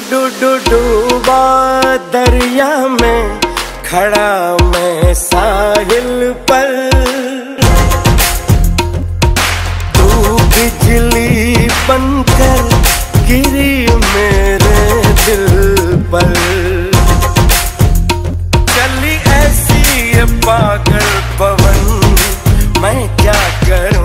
डूबा दरिया में खड़ा मैं साहिल पर, तू बिजली बनकर गिरी मेरे दिल पर। चली ऐसी ये पागल पवन मैं क्या करूं।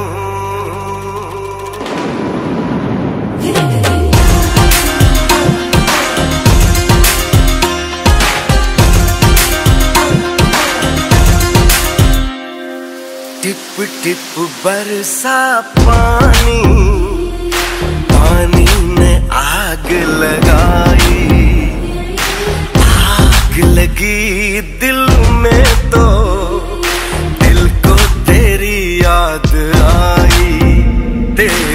टिप टिप बरसा पानी, पानी ने आग लगाई। आग लगी दिल में तो दिल को तेरी याद आई।